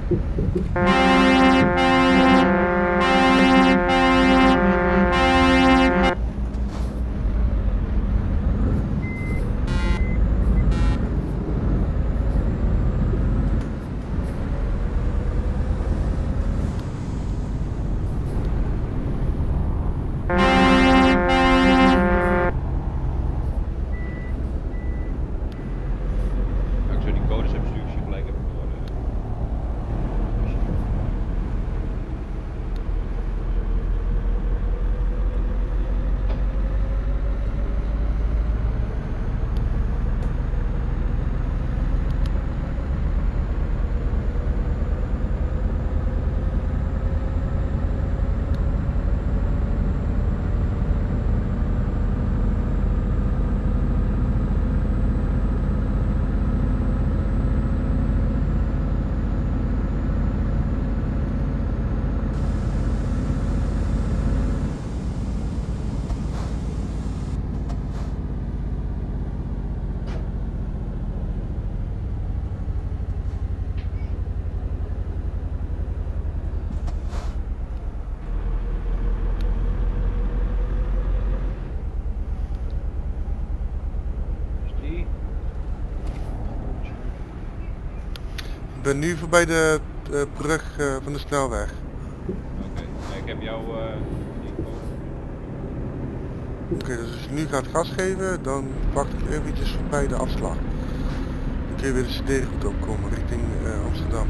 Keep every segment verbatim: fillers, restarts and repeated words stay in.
Ik ben nu voorbij de uh, brug uh, van de snelweg. Oké, okay. Ik heb jou uh, info. Oké, okay, dus als je nu gaat gas geven, dan pak ik eventjes voorbij de afslag. Dan kun je weer de C D-route opkomen richting uh, Amsterdam.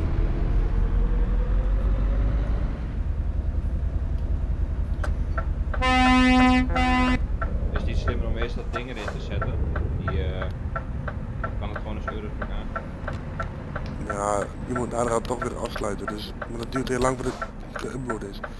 Is het niet slimmer om eerst dat ding erin te zetten? Die uh, kan het gewoon als Eurotruck aan. Ja, je moet daarna toch weer afsluiten, dus maar dat duurt heel lang voordat het geüpload is.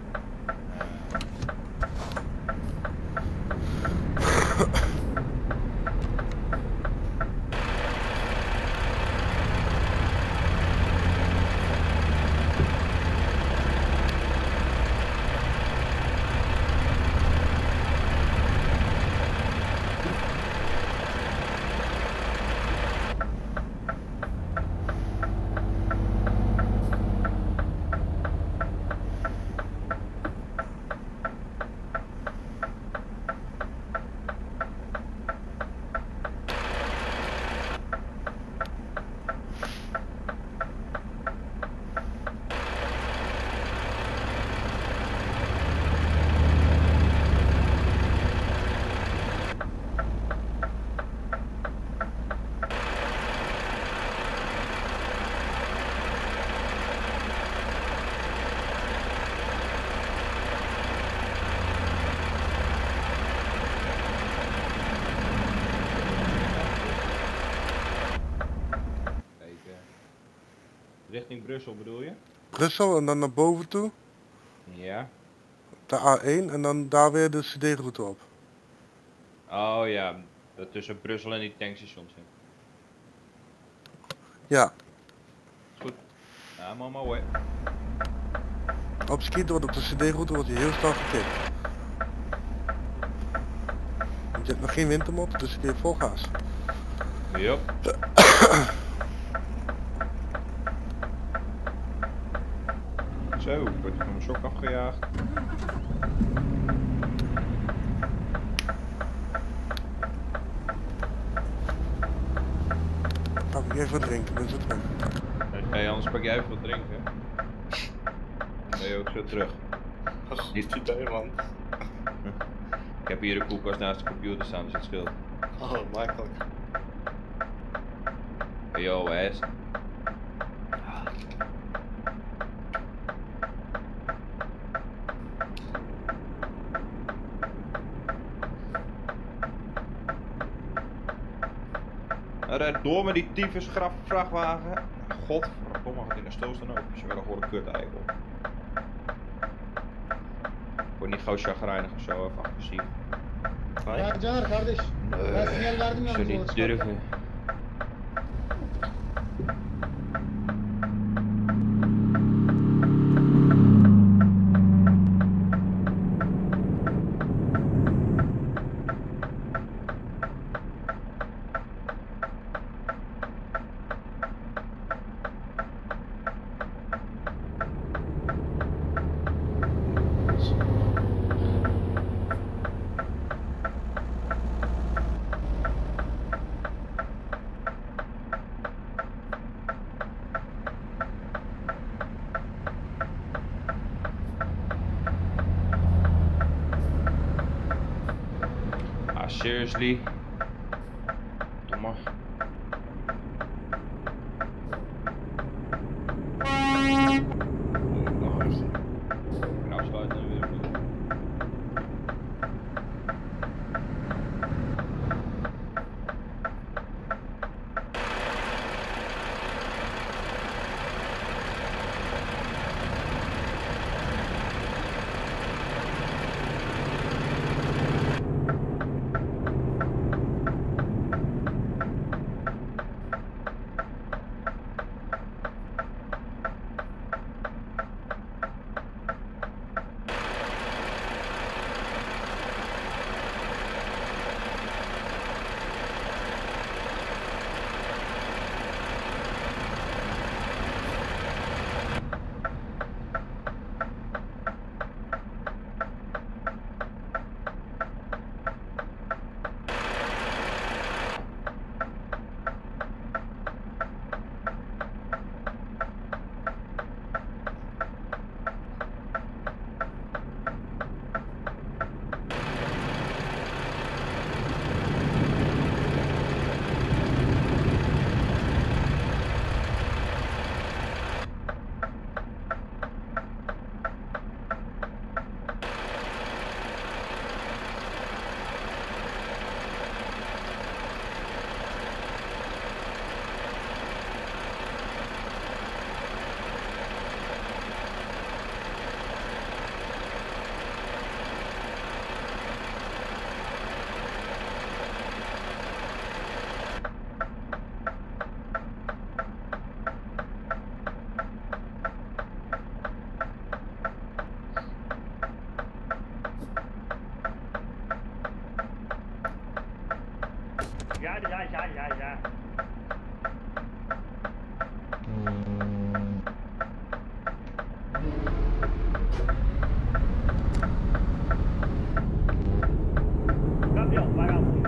Richting Brussel bedoel je? Brussel en dan naar boven toe. Ja. De A één en dan daar weer de C D-route op. Oh ja, tussen Brussel en die tankstations in. Ja. Is goed. I'm on my way. Op skieten wordt op de C D-route wordt je heel snel getikt. Want je hebt nog geen wintermod, dus kun je vol gas. Yep. Zo, ik word van mijn sok afgejaagd. Pak ik even wat drinken, ben zo terug. Hey, anders pak jij even wat drinken. Dan ben je ook zo terug. Niet idee, man. Ik heb hier een koelkast naast de computer staan, dus het scheelt. Oh, makkelijk. Yo, ass. Red door met die tyfus graf vrachtwagen. Godverdomme, gaat in de stilstaan ook. Als je wel een hoorde kut eikel. Ik word niet gauw chagrijnig of zo, of agressief. Nee? Ja, Jar, kardeş. Ben sinyal verdim Ik ya. zou niet durven. Seriously. Domme. Nou, sluiten en weer vliegen. Ja, ja, ja, ja, ja. Gabriel, waar gaan we?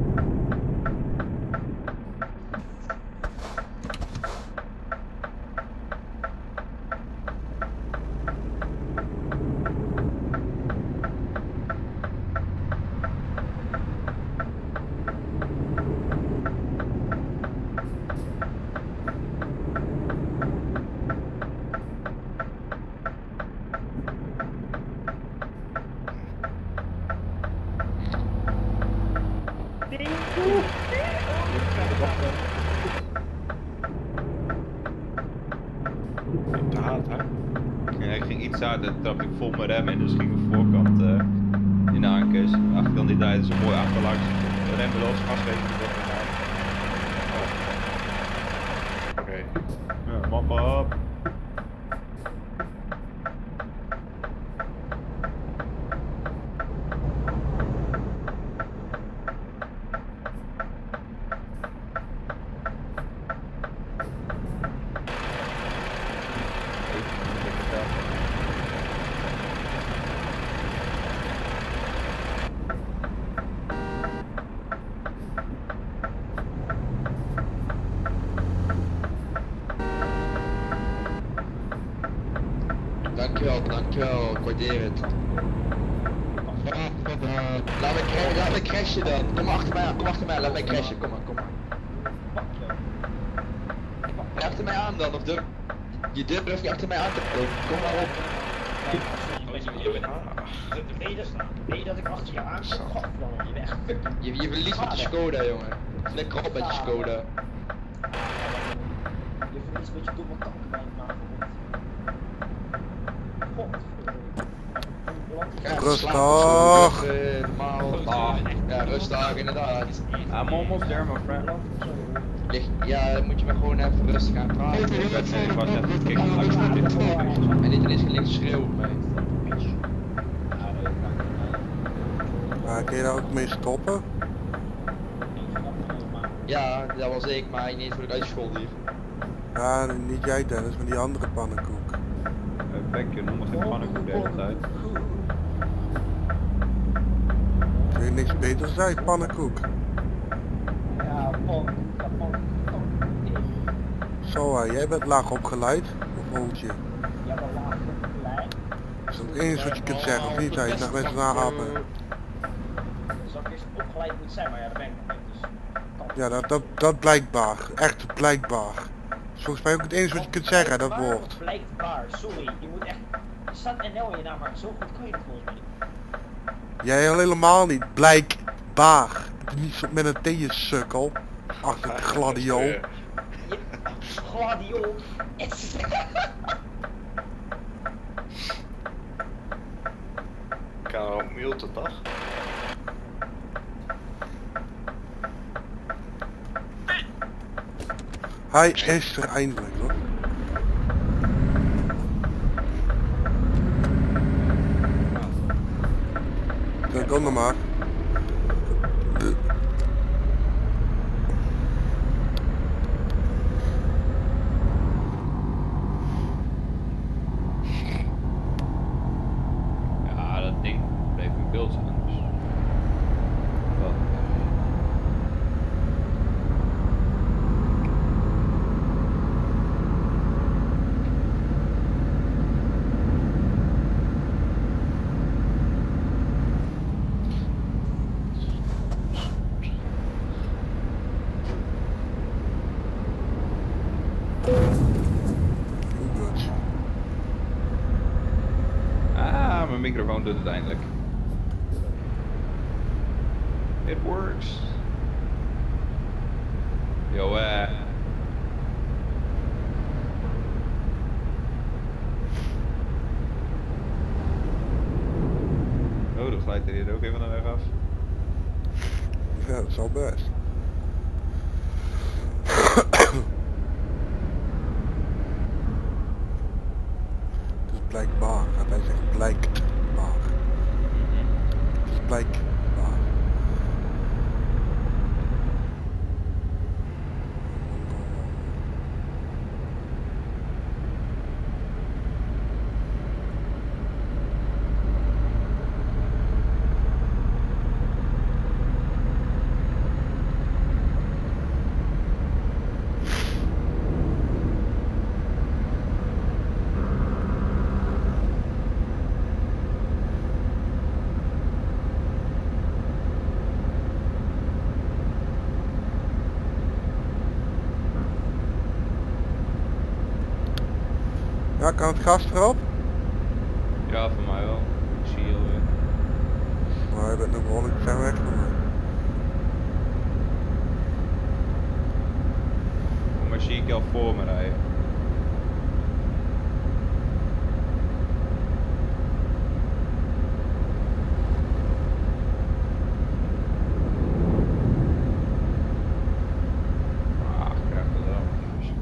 Te hard, hè? Ja, ik ging iets uit, toen trapte ik vol mijn rem in, dus ging mijn voorkant uh, in de aankes. De achterkant die draaide zo mooi achterlangs. Remmen los, gas geven. Oké. Okay. Ja, mappa op. Dankjewel, dankjewel, ik waardeer het. Laat me, cra laat me crashen dan. Kom achter mij aan, kom achter mij aan, laat mij crashen. Kom maar, kom maar. Ga achter mij aan dan, of durf... Je durft niet achter mij aan te komen. Kom maar op. Weet je, weet je dat ik achter jou aan kom? Godverdomme, je weg. Je, je verliest met je Skoda, jongen. Flikker op met je Skoda. Je verliest met je domme kanker bij je maag. Ja, Rustig. slaap, uh, normaal. Ja, rustig, inderdaad. I'm almost there, my friend. Ligt, ja, dan moet je maar gewoon even rustig gaan praten. Ik werd ik was net een kick uit. En niet ineens links schreeuwen mee. Maar kun je daar ook mee stoppen? Ja, dat was ik, maar ineens word ik uitgescholden hier. Ja, niet jij Dennis, maar die andere pannenkoek. Bekje, noem maar geen pannenkoek de hele tijd. Kun je niks beters zijn, pannenkoek. Ja, man. Ja, man. Zo, uh, jij bent laag opgeleid, of hoofdje? Ja, maar laag opgeleid. Is dat het enige wat je kunt zeggen, of niet? Hij naar mensen nahapen. Zal ik eerst opgeleid moeten het zijn, maar ja, dat ben ik nog niet. Dus kan. Ja, dat, dat, dat blijkbaar. Echt blijkbaar. Volgens mij ook het enige wat je kunt zeggen, dat Blijkbaar woord. of Blijkbaar, sorry. Je moet echt... Er staat N L in je naam, maar zo goed kan je het volgens mij niet. Jij al helemaal niet. Blijkbaar. Niet zo met een T je sukkel. Achter de gladiool. Ja. Je... Gladiool. Karel Milte, toch? Hij is er eindelijk hoor. Ja, kom dan maar. Ja, dat ding bleef in beeld staan. Dus. Wel. Goed. Ah, mijn microfoon doet het eindelijk. It works. Yo, eh. Oh, dan glijdt er hier ook even van de weg af. Ja, dat zal best. Het is blijkbaar. Gaat hij zeggen blijkbaar. Het is blijkbaar. Ja, kan het gas erop? Ja, voor mij wel. Ik zie je alweer. Maar je bent nog behoorlijk ver weg van mij. Maar zie ik je al voor me rijden. Ah, ik krijg het wel.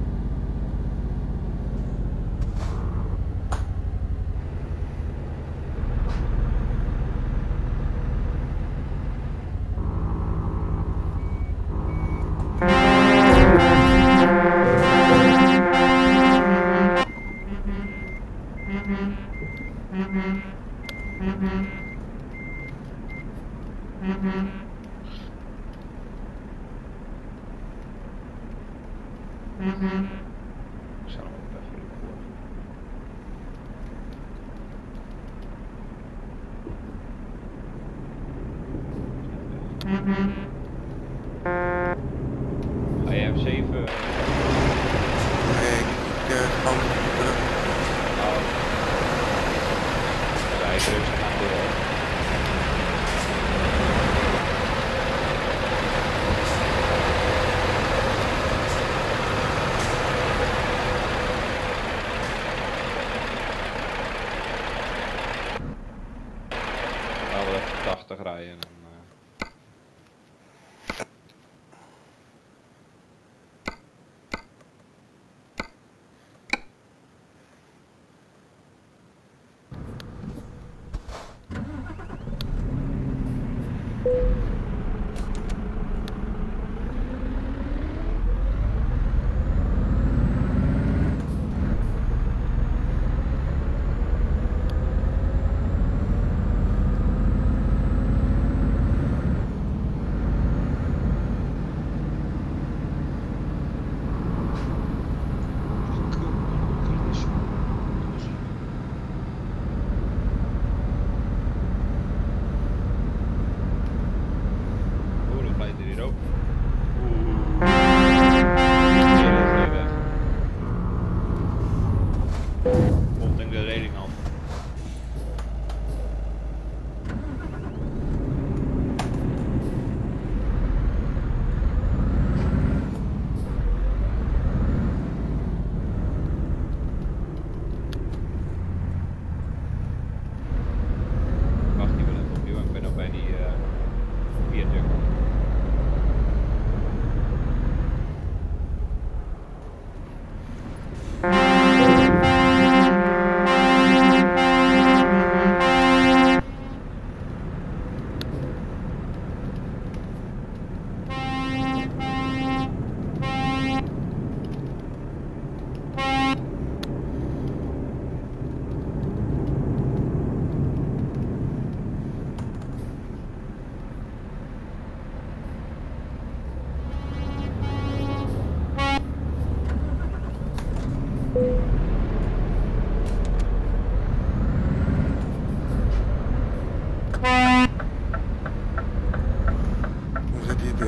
Ik zal hem ook even jullie voor. Ga je F zeven? Nee, ik uh, ga hem terug. Oh. Rij rustig aan door. Nou, wel even tachtig rijden en dan... Uh...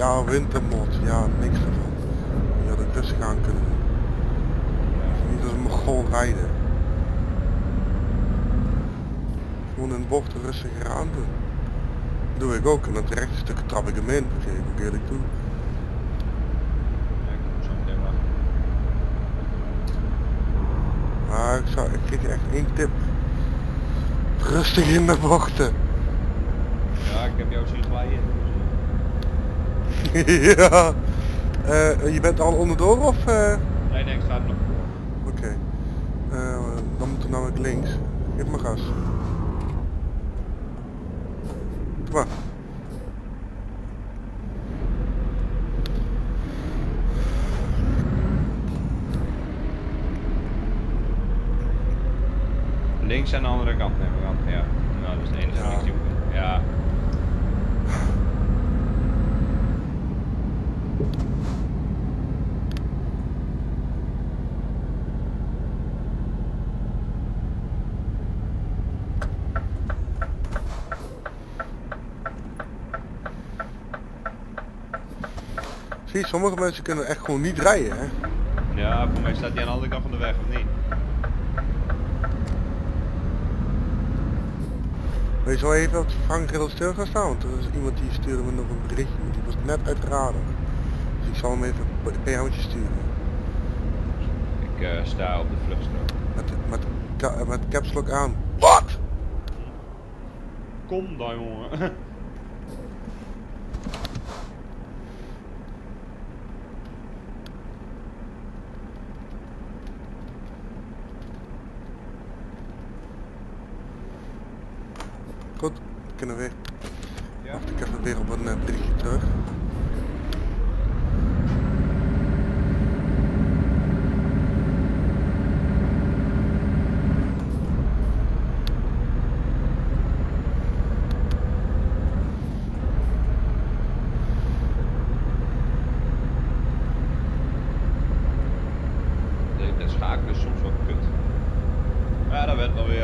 Ja, wintermod. Ja, niks ervan. Je had ook rustig aan kunnen doen. Niet als een mogol rijden. Gewoon in bochten rustiger aan doen. Dat doe ik ook. En dan het rechte stukken trap ik hem in. Dat geef ik ook eerlijk toe. Ja, ik moet zo meteen wachten. Maar ik, zou, ik geef je echt één tip. Rustig in de bochten. Ja, ik heb jou zien glijden. Ja. Uh, je bent al onderdoor of? Uh... Nee, nee, ik sta er nog voor. Oké. Okay. Uh, dan moet er namelijk links. Geef maar gas. Kom maar. Links aan de andere kant nemen we gaan. Ja. Nou, dat is de enige Ja. links die we kunnen. Ja. Zie, sommige mensen kunnen echt gewoon niet rijden, hè? Ja, voor mij staat hij aan de andere kant van de weg, of niet? Wil je zo even op het vervanggriddel stil gaan staan? Want er is iemand die stuurde me nog een berichtje, maar die was net uit de radar. Dus ik zal hem even een P O'tje sturen. Ik uh, sta op de vluchtstrook. Met, met, ka met caps lock aan. Wat? Kom dan, jongen. Goed, we kunnen weer. Ja. Wacht ik even weer op een uh, berichtje terug. De, de schakelen is soms wel kut. Ja, dat werd alweer.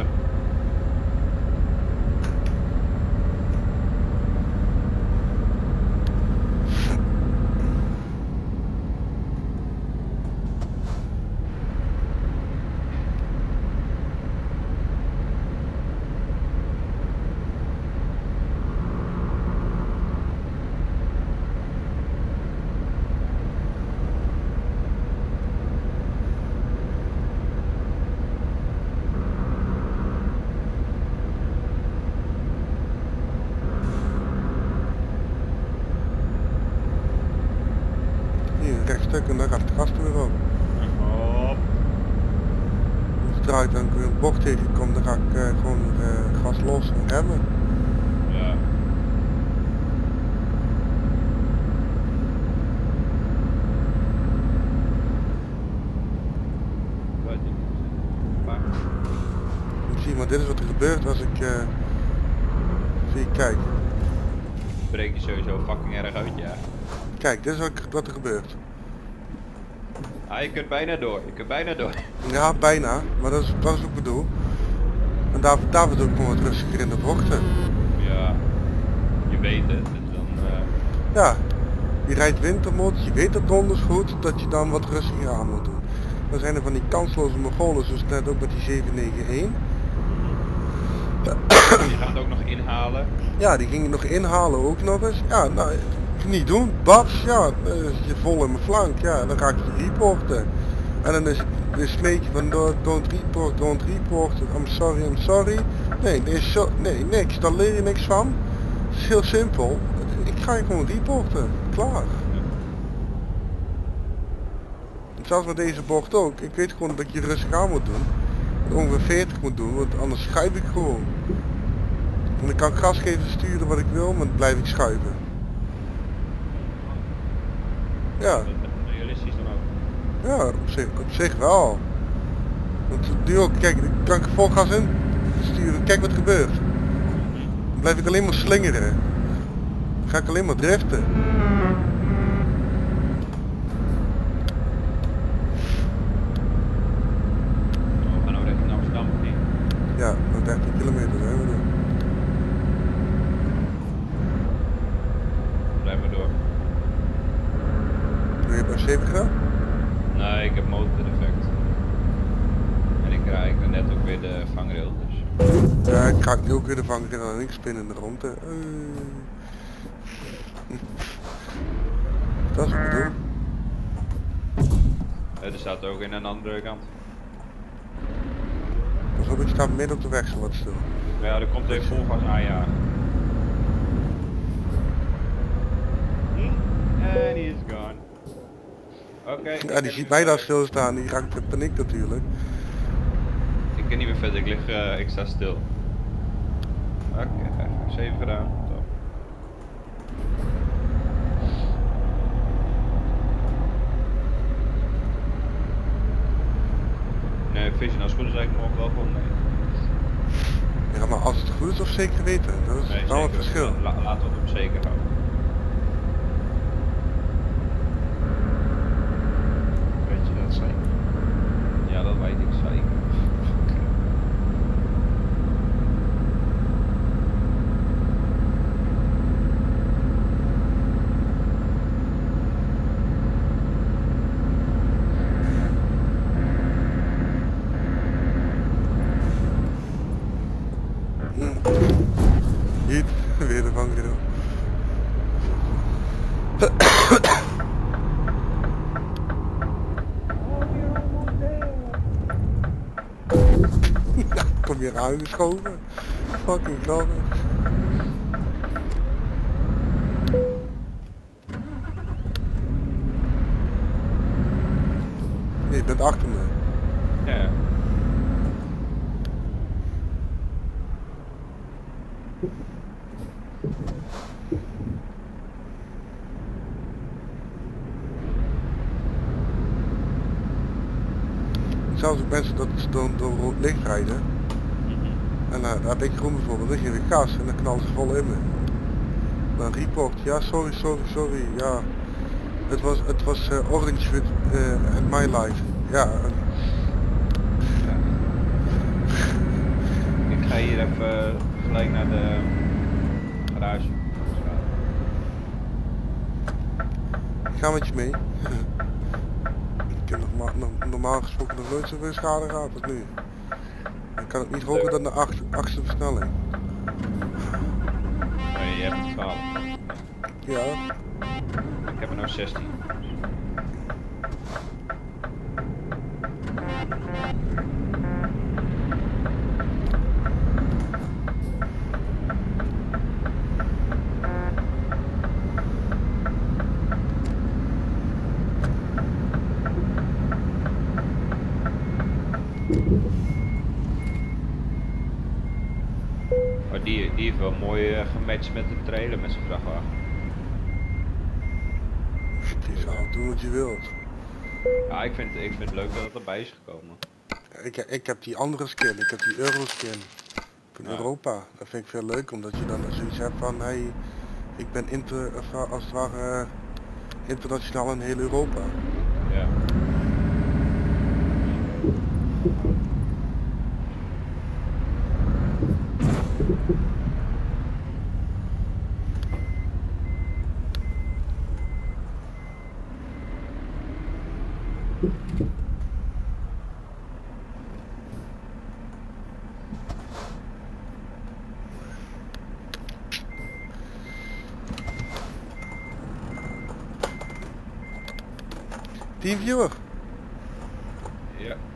Rechtstuk en dan gaat het gas er weer op. Hop. Als ik draai dan weer een bocht tegenkom, dan ga ik uh, gewoon uh, gas los en remmen. Ja. Wat? Waar? Zie maar, dit is wat er gebeurt als ik uh, zie je, kijk. Breek je sowieso fucking erg uit, ja. Kijk, dit is wat, wat er gebeurt. Ah, je kunt bijna door, je kunt bijna door. Ja, bijna, maar dat is, dat is wat ik bedoel. En daar, daar doe ik gewoon wat rustiger in de bochten. Ja, je weet het, dus dan... Uh... Ja, je rijdt wintermod, je weet het donders goed dat je dan wat rustiger aan moet doen. Dan zijn er van die kansloze Mongolen, zoals net ook met die zeven negen een. Je gaat ook nog inhalen. Ja, die gingen nog inhalen ook nog eens. Ja, nou, niet doen. Babs, ja, dan is je vol in mijn flank. Ja, dan ga ik je reporten. En dan is het een smeekje van don't, don't report, don't report. I'm sorry, I'm sorry. Nee, er is zo, nee, niks. Daar leer je niks van. Het is heel simpel. Ik ga je gewoon reporten. Klaar. Zelfs met deze bocht ook. Ik weet gewoon dat je rustig aan moet doen. Dat ongeveer veertig moet doen, want anders schuif ik gewoon. En dan kan ik gas geven, sturen wat ik wil, maar dan blijf ik schuiven. Ja, Dat is realistisch dan ook. ja, op zich, op zich wel. Want nu ook, kijk, dan kan ik er vol gas in sturen, kijk wat er gebeurt. Dan blijf ik alleen maar slingeren. Dan ga ik alleen maar driften. We gaan nou richting Amsterdam of niet? Ja, nog dertien kilometer zijn we er. Blijf maar door. zeven gedaan? Nee, ik heb motordefect. En ik krijg net ook weer de vangrail, dus... Ja, ik ga nu ook weer de vangrail en ik spin in de rond. Uh. Dat is wat ik bedoel. Uh, er staat ook in een andere kant. Pas op, ik sta midden op de weg zo wat stil. Ja, er komt even vol gas aanjagen. En die is gone. Oké. Okay, ja, die ziet mij daar stilstaan, die raakt in paniek natuurlijk. Ik kan niet meer verder, ik lig, uh, ik sta stil. Oké, okay, zeven gedaan. Top. Nee, Vision, als het goed is eigenlijk nog wel gewoon mee. Ja, maar als het goed is of zeker weten, dat is nee, wel zeker, een verschil. La, laten we het op zeker houden. Weet je dat zeker? Ja, dat weet ik zeker. Niet, weer de vangrail. Ja, kom je aangeschoven. Fucking grappig. Nee, je bent achter me. Ja. Zelfs ook mensen dat ze door, door rood licht rijden. En uh, daar heb ik groen bijvoorbeeld, dan geef ik gas en dan knallen ze vol in me. Dan report, ja sorry, sorry, sorry, ja. Het was, het was uh, orange with uh, and my life. Ja. Uh. ja. Ik ga hier even gelijk naar de garage. Ik ga met je mee. Ik heb nog no normaal gesproken nog nooit zoveel schade gehad als nu. Dan kan het niet hoger dan de acht, achtste versnelling. Nee, je hebt een twaalf. Ja. Ik heb er nou zestien. Maar die, die heeft wel mooi uh, gematcht met de trailer met zijn vrachtwagen. Je zou doen wat je wilt. Ja, ik vind, ik vind het leuk dat het erbij is gekomen. Ik, ik heb die andere skin, ik heb die Euroskin van Ja. Europa. Dat vind ik veel leuk omdat je dan zoiets hebt van hey, ik ben inter, als het ware uh, internationaal in heel Europa. Ja. Teamviewer. Ja.